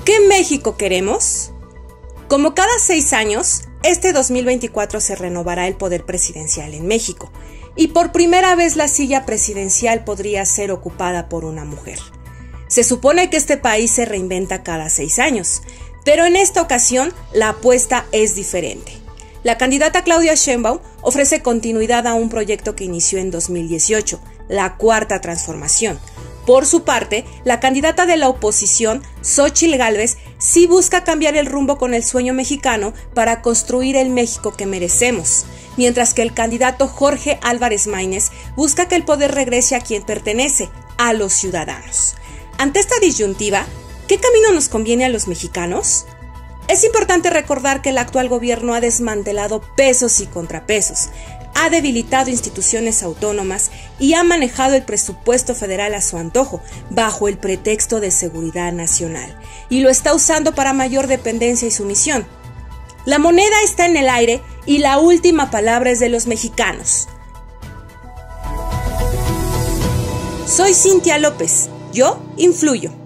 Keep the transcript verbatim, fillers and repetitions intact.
¿Qué México queremos? Como cada seis años, este dos mil veinticuatro se renovará el poder presidencial en México y por primera vez la silla presidencial podría ser ocupada por una mujer. Se supone que este país se reinventa cada seis años, pero en esta ocasión la apuesta es diferente. La candidata Claudia Sheinbaum ofrece continuidad a un proyecto que inició en dos mil dieciocho, la Cuarta Transformación. Por su parte, la candidata de la oposición, Xóchitl Gálvez, sí busca cambiar el rumbo con el sueño mexicano para construir el México que merecemos, mientras que el candidato Jorge Álvarez Maínez busca que el poder regrese a quien pertenece, a los ciudadanos. Ante esta disyuntiva, ¿qué camino nos conviene a los mexicanos? Es importante recordar que el actual gobierno ha desmantelado pesos y contrapesos, ha debilitado instituciones autónomas y ha manejado el presupuesto federal a su antojo, bajo el pretexto de seguridad nacional, y lo está usando para mayor dependencia y sumisión. La moneda está en el aire y la última palabra es de los mexicanos. Soy Cintia López, yo influyo.